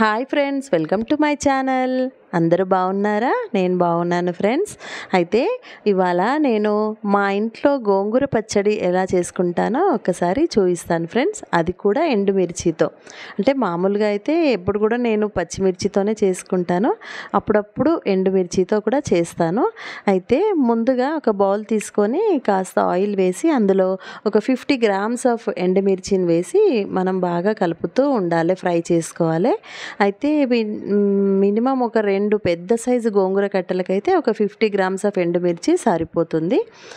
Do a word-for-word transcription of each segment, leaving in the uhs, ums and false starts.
Hi friends, welcome to my channel. అందరూ బాగున్నారా? నేను బాగున్నాను ఫ్రెండ్స్. అయితే ఇవాళ నేను మా ఇంట్లో గోంగూర పచ్చడి ఎలా చేసుకుంటానో ఒక్కసారి చూపిస్తాను ఫ్రెండ్స్. అది కూడా ఎండుమిర్చితో. అంటే మామూలుగా అయితే ఎప్పుడు కూడా నేను పచ్చిమిర్చితోనే చేసుకుంటాను, అప్పుడప్పుడు ఎండుమిర్చితో కూడా చేస్తాను. అయితే ముందుగా ఒక బౌల్ తీసుకొని కాస్త ఆయిల్ వేసి అందులో ఒక ఫిఫ్టీ గ్రామ్స్ ఆఫ్ ఎండుమిర్చిని వేసి మనం బాగా కలుపుతూ ఉండాలి, ఫ్రై చేసుకోవాలి. అయితే మినిమం ఒక రెండు పెద్ద సైజు గోంగూర కట్టలకైతే ఒక ఫిఫ్టీ గ్రామ్స్ ఆఫ్ ఎండుమిర్చి సరిపోతుంది.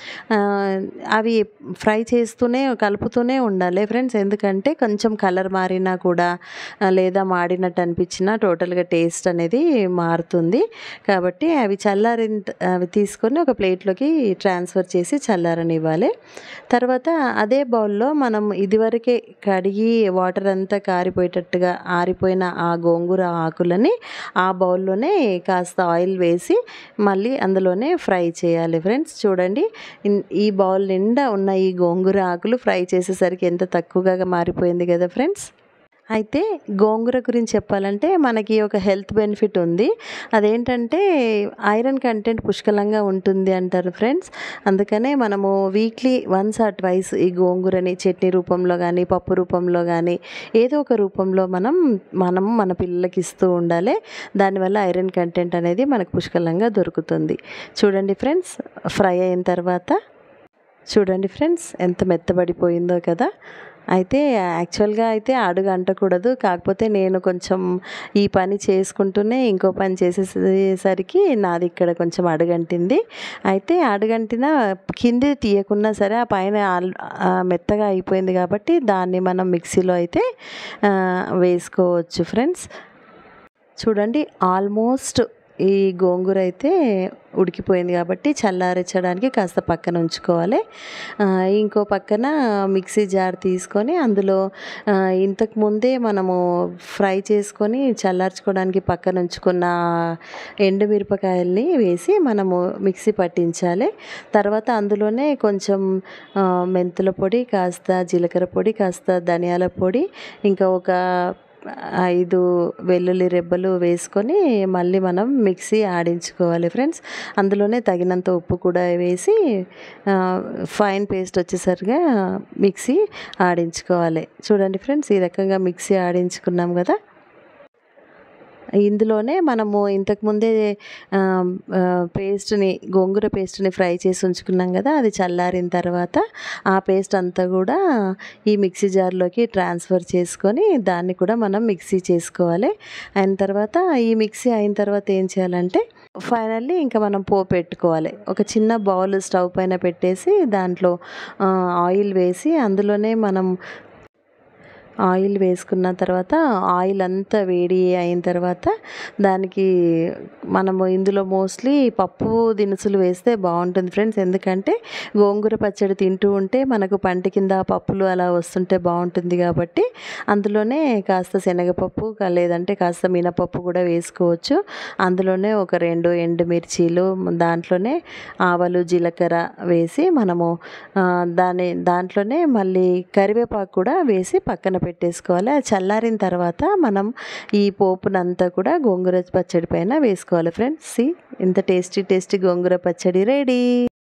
అవి ఫ్రై చేస్తూనే కలుపుతూనే ఉండాలి ఫ్రెండ్స్. ఎందుకంటే కొంచెం కలర్ మారినా కూడా లేదా మాడినట్టు అనిపించినా టోటల్గా టేస్ట్ అనేది మారుతుంది. కాబట్టి అవి చల్లారిన అవి తీసుకొని ఒక ప్లేట్లోకి ట్రాన్స్ఫర్ చేసి చల్లారనివ్వాలి. తర్వాత అదే బౌల్లో మనం ఇదివరకే కడిగి వాటర్ అంతా కారిపోయేటట్టుగా ఆరిపోయిన ఆ గోంగూర ఆకులని ఆ బౌల్లోనే కాస్త ఆయిల్ వేసి మళ్ళీ అందులోనే ఫ్రై చేయాలి ఫ్రెండ్స్. చూడండి, ఈ బౌల్ నిండా ఉన్న ఈ గోంగూర ఆకులు ఫ్రై చేసేసరికి ఎంత తక్కువగా మారిపోయింది కదా ఫ్రెండ్స్. అయితే గోంగూర గురించి చెప్పాలంటే మనకి ఒక హెల్త్ బెనిఫిట్ ఉంది. అదేంటంటే ఐరన్ కంటెంట్ పుష్కలంగా ఉంటుంది అంటారు ఫ్రెండ్స్. అందుకనే మనము వీక్లీ వన్స్ ఆర్ ట్వైస్ ఈ గోంగూరని చట్నీ రూపంలో కానీ పప్పు రూపంలో కానీ ఏదో ఒక రూపంలో మనం మనం మన పిల్లలకి ఇస్తూ ఉండాలి. దానివల్ల ఐరన్ కంటెంట్ అనేది మనకు పుష్కలంగా దొరుకుతుంది. చూడండి ఫ్రెండ్స్, ఫ్రై అయిన తర్వాత చూడండి ఫ్రెండ్స్ ఎంత మెత్తబడిపోయిందో కదా. అయితే యాక్చువల్గా అయితే అడుగు అంటకూడదు, కాకపోతే నేను కొంచెం ఈ పని చేసుకుంటూనే ఇంకో పని చేసేసరికి నాది ఇక్కడ కొంచెం అడుగంటింది. అయితే అడుగంటిన కింది తీయకున్నా సరే ఆ పైన మెత్తగా అయిపోయింది కాబట్టి దాన్ని మనం మిక్సీలో అయితే వేసుకోవచ్చు ఫ్రెండ్స్. చూడండి, ఆల్మోస్ట్ ఈ గోంగూర అయితే ఉడికిపోయింది కాబట్టి చల్లారించడానికి కాస్త పక్కన ఉంచుకోవాలి. ఇంకో పక్కన మిక్సీ జార్ తీసుకొని అందులో ఇంతకు ముందే మనము ఫ్రై చేసుకొని చల్లార్చుకోవడానికి పక్కన ఉంచుకున్న ఎండుమిరపకాయల్ని వేసి మనము మిక్సీ పట్టించాలి. తర్వాత అందులోనే కొంచెం మెంతుల పొడి, కాస్త జీలకర్ర పొడి, కాస్త ధనియాల పొడి, ఇంకా ఒక ఐదు వెల్లుల్లి రెబ్బలు వేసుకొని మళ్ళీ మనం మిక్సీ ఆడించుకోవాలి ఫ్రెండ్స్. అందులోనే తగినంత ఉప్పు కూడా వేసి ఫైన్ పేస్ట్ వచ్చేసరిగా మిక్సీ ఆడించుకోవాలి. చూడండి ఫ్రెండ్స్, ఈ రకంగా మిక్సీ ఆడించుకున్నాం కదా. ఇందులోనే మనము ఇంతకుముందే పేస్ట్ని గోంగూర పేస్ట్ని ఫ్రై చేసి ఉంచుకున్నాం కదా, అది చల్లారిన తర్వాత ఆ పేస్ట్ అంతా కూడా ఈ మిక్సీ జార్లోకి ట్రాన్స్ఫర్ చేసుకొని దాన్ని కూడా మనం మిక్సీ చేసుకోవాలి. అయిన తర్వాత ఈ మిక్సీ అయిన తర్వాత ఏం చేయాలంటే ఫైనల్లీ ఇంకా మనం పోపు పెట్టుకోవాలి. ఒక చిన్న బౌల్ స్టవ్ పైన పెట్టేసి దాంట్లో ఆయిల్ వేసి అందులోనే మనం ఆయిల్ వేసుకున్న తర్వాత ఆయిల్ అంతా వేడి అయిన తర్వాత దానికి మనము ఇందులో మోస్ట్లీ పప్పు దినుసులు వేస్తే బాగుంటుంది ఫ్రెండ్స్. ఎందుకంటే గోంగూర పచ్చడి తింటూ ఉంటే మనకు పంట కింద పప్పులు అలా వస్తుంటే బాగుంటుంది కాబట్టి అందులోనే కాస్త శనగపప్పు లేదంటే కాస్త మినపప్పు కూడా వేసుకోవచ్చు. అందులోనే ఒక రెండు ఎండుమిర్చీలు, దాంట్లోనే ఆవాలు జీలకర్ర వేసి మనము దాని దాంట్లోనే మళ్ళీ కరివేపాకు కూడా వేసి పక్కన పెట్టేసుకోవాలి. అది చల్లారిన తర్వాత మనం ఈ పోపునంతా కూడా గోంగూర పచ్చడి పైన వేసుకోవాలి ఫ్రెండ్స్. సి, ఇంత tasty tasty gongura pachadi ready.